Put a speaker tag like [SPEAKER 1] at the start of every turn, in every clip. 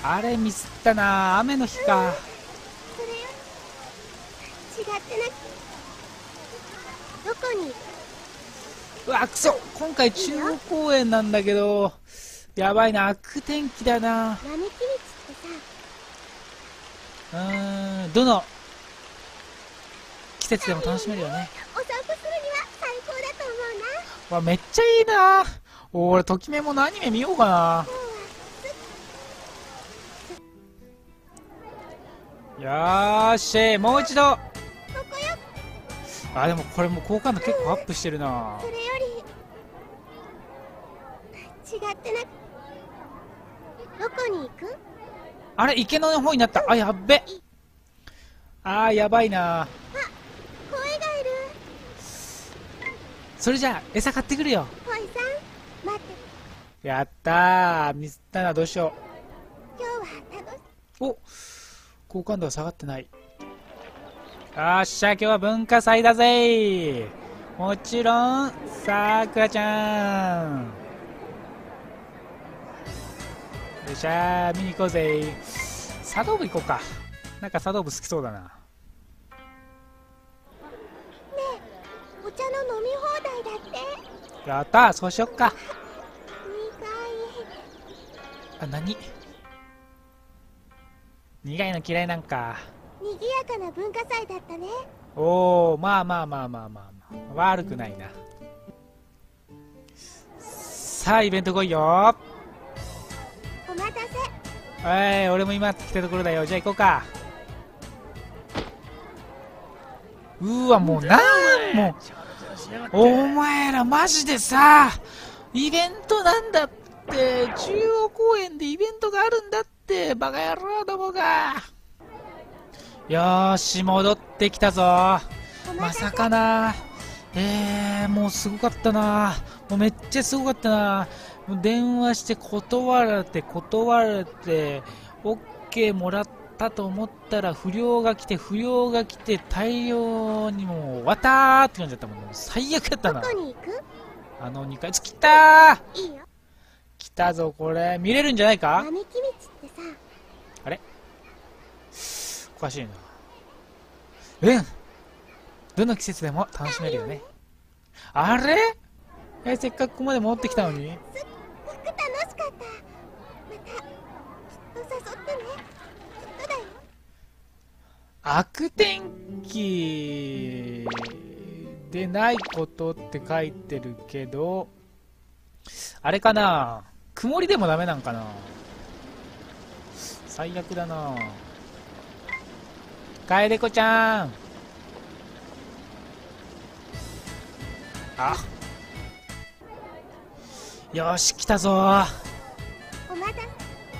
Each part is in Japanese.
[SPEAKER 1] あれミスったな。雨の日か。
[SPEAKER 2] それより違ってなくどこに行く？
[SPEAKER 1] うわくそ、今回中央公園なんだけど、やばいな。悪天気だな。
[SPEAKER 2] 並木道ってさ、
[SPEAKER 1] どの季節でも楽しめるよね。
[SPEAKER 2] お散歩するには最高だと思うな。
[SPEAKER 1] わ、めっちゃいいな。俺ときめものアニメ見ようかな。よーし、もう一度。
[SPEAKER 2] ここよ。
[SPEAKER 1] あ、でもこれもう好感度結構アップしてるな。
[SPEAKER 2] それより違ってなくどこに行く？
[SPEAKER 1] あれ、池の方になった。あ、やっべ。あー、やばいな。
[SPEAKER 2] 声がいる。
[SPEAKER 1] それじゃあ餌買ってくるよ。
[SPEAKER 2] 恋さん待って、
[SPEAKER 1] やったー。ミスったな。どうしよ
[SPEAKER 2] 今日は楽し
[SPEAKER 1] う。お、好感度は下がってない。よっしゃ、今日は文化祭だぜ。もちろんさくらちゃん。よっしゃー、見に行こうぜ。茶道部行こうか。なんか茶道部好きそうだな。
[SPEAKER 2] ねえ、お茶の飲み放題だって。
[SPEAKER 1] やったー、そうしよっか。
[SPEAKER 2] 苦
[SPEAKER 1] あ、何？苦いの嫌いなんか。
[SPEAKER 2] い賑やかな文化祭だったね。
[SPEAKER 1] おー、まあまあまあまあまあまあ、悪くないな。さあイベント来いよ。
[SPEAKER 2] お待たせ。
[SPEAKER 1] 俺も今来たところだよ。じゃあ行こうか。うーわ、もうなんもお前らマジでさ、イベントなんだって。中央公園でイベントがあるんだって。バカ野郎どもが。よーし、戻ってきたぞ。まさかな。もうすごかったな。もうめっちゃすごかったな。もう電話して断られて、OK もらったと思ったら不良が来て、大量にもう、わたーって感じだったもん。もう最悪やったな。
[SPEAKER 2] どこに行く？
[SPEAKER 1] あの2階、来たー。
[SPEAKER 2] いいよ。
[SPEAKER 1] 来たぞ、これ。見れるんじゃないか？
[SPEAKER 2] 並木道ってさ、
[SPEAKER 1] あれおかしいな。どの季節でも楽しめるよね。あれ？せっかくここまで戻ってきたのに。
[SPEAKER 2] すっごく楽しかった。またきっと誘ってね。きっとだよ。
[SPEAKER 1] 悪天気でないことって書いてるけど、あれかな、曇りでもダメなんかな。最悪だな。楓子ちゃん。あ、よし来たぞ。
[SPEAKER 2] お待たせ。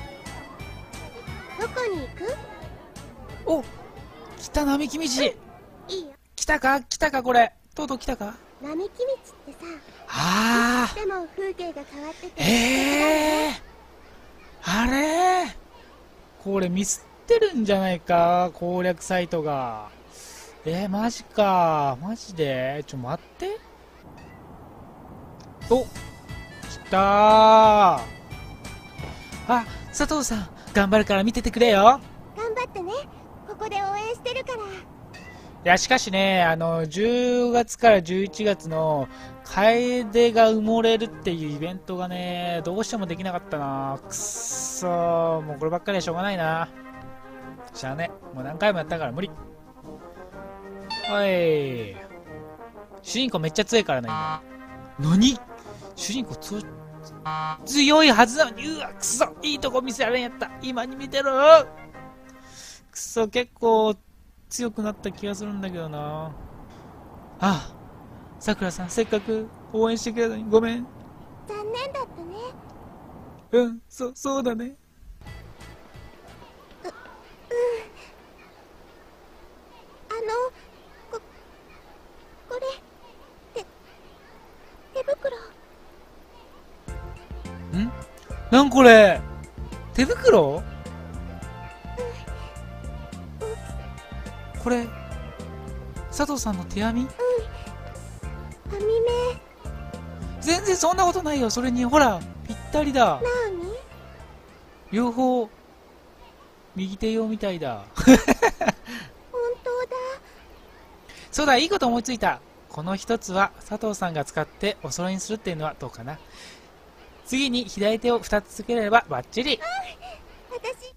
[SPEAKER 2] どこに行く？
[SPEAKER 1] お、来た並木道。
[SPEAKER 2] いいよ。
[SPEAKER 1] 来たかこれ。とうとう来たか。
[SPEAKER 2] 並木道ってさ、
[SPEAKER 1] あ
[SPEAKER 2] でも風景が変わってて、
[SPEAKER 1] あれこれミスってるんじゃないか、攻略サイトが。マジか。マジで待って。お、来たー。あ、佐藤さん頑張るから見ててくれよ。
[SPEAKER 2] 頑張ってね。ここで応援してるから。
[SPEAKER 1] いや、しかしね、10月から11月の楓が埋もれるっていうイベントがね、どうしてもできなかったな。くっそー、もうこればっかりはしょうがないな。しゃあね、もう何回もやったから無理。はい。主人公めっちゃ強いからな、今。何？主人公強いはずなのに、うわ、くそ、いいとこ見せられんやった。今に見てろ。くそ、結構、強くなった気がするんだけどな。あ、さくらさん、せっかく応援してくれたのにごめん。
[SPEAKER 2] 残念だったね。
[SPEAKER 1] そうだね。
[SPEAKER 2] これ手袋。
[SPEAKER 1] なんこれ、手袋？これ、佐藤さんの手編み？
[SPEAKER 2] 網目。
[SPEAKER 1] 全然そんなことないよ。それにほら、ぴったりだ。
[SPEAKER 2] なに？
[SPEAKER 1] 両方右手用みたいだ。
[SPEAKER 2] 本当だ。
[SPEAKER 1] そうだ、いいこと思いついた。この一つは佐藤さんが使ってお揃いにするっていうのはどうかな。次に左手を2つつければバッチリ。
[SPEAKER 2] 私、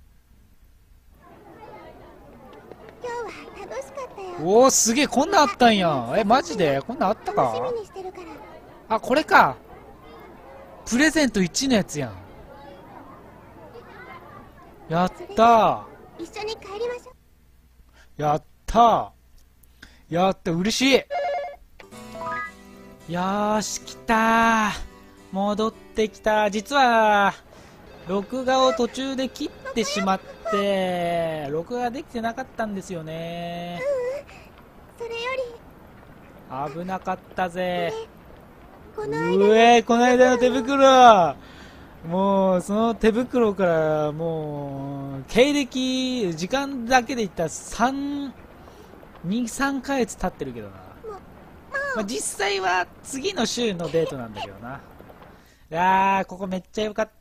[SPEAKER 2] 今日は楽しかったよ。
[SPEAKER 1] おお、すげえ、こんなんあったんや。え、マジでこんなんあった
[SPEAKER 2] 楽しみ
[SPEAKER 1] か。
[SPEAKER 2] にしてるから。
[SPEAKER 1] あ、これか。プレゼント1のやつやん。やったー。
[SPEAKER 2] 一緒に帰りましょう。
[SPEAKER 1] やったー。やった、嬉しい。よーし、来たー。戻ってきた。実は、録画を途中で切ってしまって、録画できてなかったんですよね。
[SPEAKER 2] それより、
[SPEAKER 1] 危なかったぜ。
[SPEAKER 2] この
[SPEAKER 1] この間の手袋。もう、その手袋から、もう、経歴、時間だけで言ったら2、3ヶ月経ってるけどな。まあ、実際は次の週のデートなんだけどな。いやー、ここめっちゃ良かった。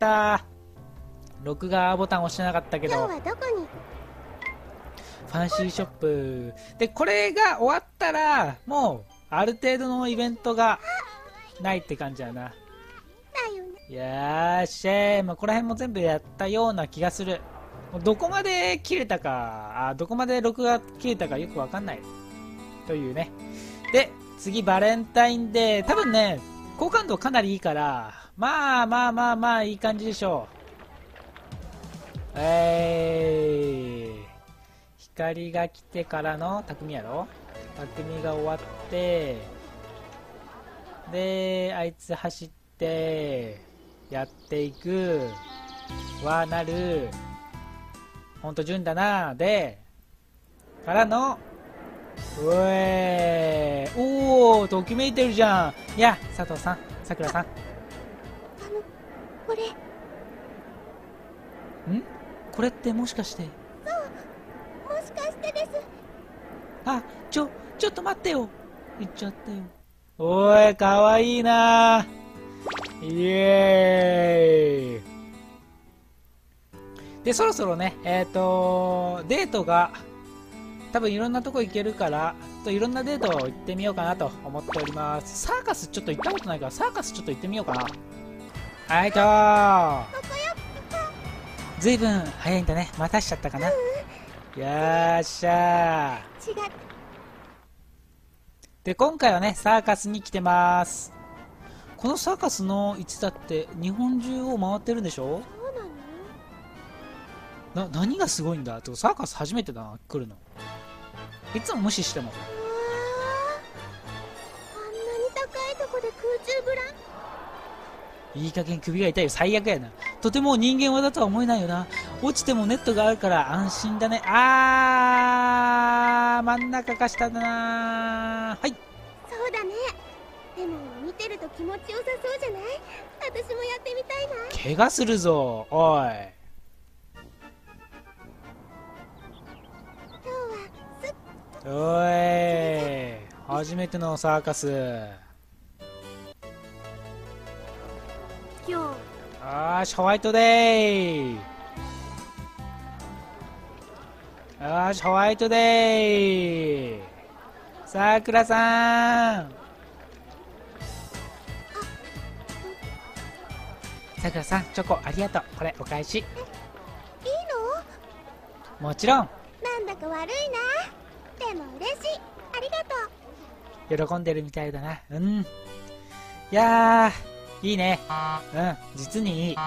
[SPEAKER 1] 録画ボタン押してなかったけど。
[SPEAKER 2] 今日はどこに？
[SPEAKER 1] ファンシーショップ。で、これが終わったら、もう、ある程度のイベントがないって感じだな。
[SPEAKER 2] だよね。
[SPEAKER 1] よっしゃー。まあ、この辺も全部やったような気がする。もうどこまで切れたか、どこまで録画切れたかよくわかんない。というね。で、次バレンタインデー。多分ね、好感度かなりいいから、まあ、いい感じでしょう。光が来てからの匠やろ。匠が終わって、で、あいつ走って、やっていく。はなる。ほんと順だな。で、からの、おー、ときめいてるじゃん。いや、佐藤さん、さくらさん。
[SPEAKER 2] これ。
[SPEAKER 1] ん？これってもしかして。
[SPEAKER 2] もしかしてです。
[SPEAKER 1] あ、ちょっと待ってよ。言っちゃったよ。おーい、かわいいな。イエーイ。で、そろそろね、デートが、多分いろんなとこ行けるから、いろんなデートを行ってみようかなと思っております。サーカスちょっと行ったことないから、サーカスちょっと行ってみようかな。はいとー。ずいぶん早いんだね。待たしちゃったかな。よっしゃー。
[SPEAKER 2] 違う。
[SPEAKER 1] で、今回はね、サーカスに来てます。このサーカスの位置だって日本中を回ってるんでしょ。
[SPEAKER 2] そうなの？
[SPEAKER 1] 何がすごいんだ。サーカス初めてだな、来るの。いつも無視しても。
[SPEAKER 2] あんなに高いとこで空中ブラン。
[SPEAKER 1] いい加減首が痛いよ。最悪やな。とても人間技とは思えないよな。落ちてもネットがあるから安心だね。真ん中か下だな。はい。
[SPEAKER 2] そうだね。でも見てると気持ちよさそうじゃない？私もやってみたいな。
[SPEAKER 1] 怪我するぞ。おい。
[SPEAKER 2] 今日はすっ
[SPEAKER 1] おい。初めてのサーカス。
[SPEAKER 2] 今日。
[SPEAKER 1] ホワイトデー。ホワイトデー。さくらさん。さくらさん、チョコありがとう。これお返し。
[SPEAKER 2] いいの？
[SPEAKER 1] もちろん。
[SPEAKER 2] なんだか悪いな。でも嬉しい。ありがとう。
[SPEAKER 1] 喜んでるみたいだな。うん。いやー、いいね。うん、実にいい。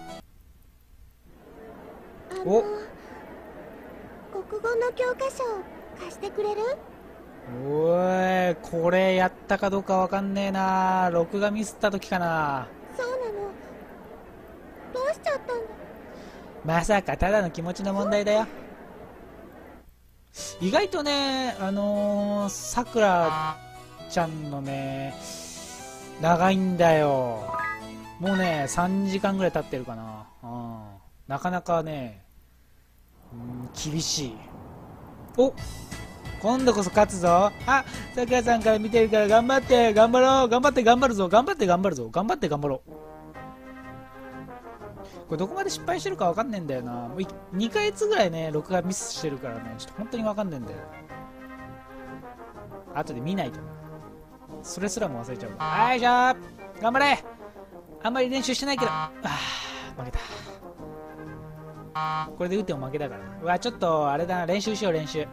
[SPEAKER 1] お、
[SPEAKER 2] 国語の教科書貸してくれる？
[SPEAKER 1] おい、これやったかどうかわかんねえな。録画ミスった時かな。
[SPEAKER 2] そうなの。どうしちゃったんだ？
[SPEAKER 1] まさかただの気持ちの問題だよ。意外とね、さくらちゃんのね、長いんだよ。もうね、3時間ぐらい経ってるかな。なかなかね、厳しい。お、今度こそ勝つぞ。さくらさんから見てるから頑張って、頑張ろう、頑張って頑張るぞ、頑張って頑張るぞ、頑張って頑張ろう。これどこまで失敗してるかわかんねえんだよな。もう2ヶ月ぐらいね、録画ミスしてるからね、ちょっと本当にわかんねえんだよ。後で見ないと。それすらも忘れちゃう。はい、じゃあ、頑張れ。あんまり練習してないけど、負けた。これで打っても負けだからな。うわ、ちょっと、あれだな、練習しよう、練習。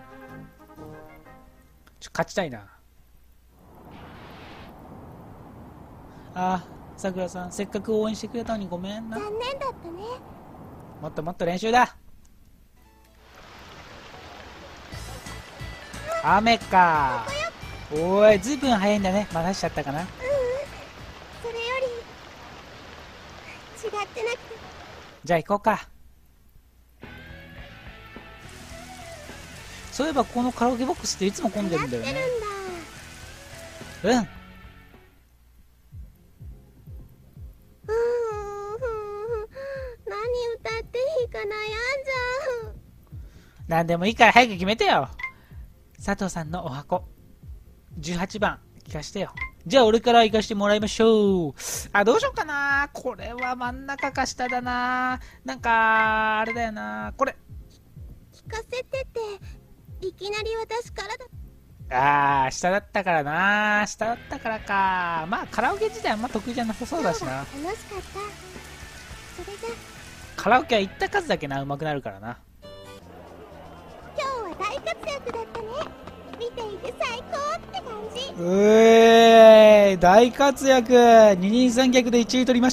[SPEAKER 1] 勝ちたいな。さくらさん、せっかく応援してくれたのにごめんな。
[SPEAKER 2] 残念だったね。
[SPEAKER 1] もっともっと練習だ。雨か。おい、ずいぶん早いんだね。またしちゃったかな。
[SPEAKER 2] それより違ってなくて。
[SPEAKER 1] じゃあ行こうか。そういえばこのカラオケボックスっていつも混んでるんだよね。
[SPEAKER 2] やってるんだ。
[SPEAKER 1] うん。
[SPEAKER 2] 何歌っていいか悩んじゃう。
[SPEAKER 1] なんでもいいから早く決めてよ。佐藤さんのお箱18番聞かしてよ。じゃあ俺から行かしてもらいましょう。どうしようかな。これは真ん中か下だな。なんかあれだよな。これ
[SPEAKER 2] 聞かせてて、いきなり私からだ。
[SPEAKER 1] 下だったからな。下だったからか。まあカラオケ自体あんま得意じゃなさそうだしな。
[SPEAKER 2] 楽しかった。それじゃ
[SPEAKER 1] カラオケは行った数だけな、上手くなるからな。
[SPEAKER 2] 今日は大活躍だったね。見ていて最高って感じ。
[SPEAKER 1] 大活躍。二人三脚で1位取りました。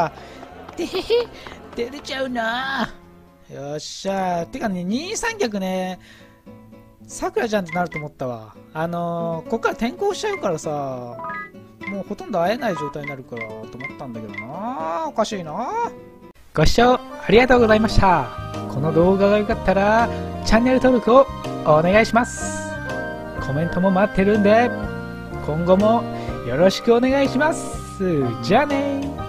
[SPEAKER 1] てへへ、照れちゃうな。よっしゃー。てかね、二人三脚ね、さくらちゃんってなると思ったわ。こっから転校しちゃうからさ、もうほとんど会えない状態になるからと思ったんだけどな。おかしいな。ご視聴ありがとうございました。この動画が良かったらチャンネル登録をお願いします。コメントも待ってるんで今後もよろしくお願いします。じゃあねー。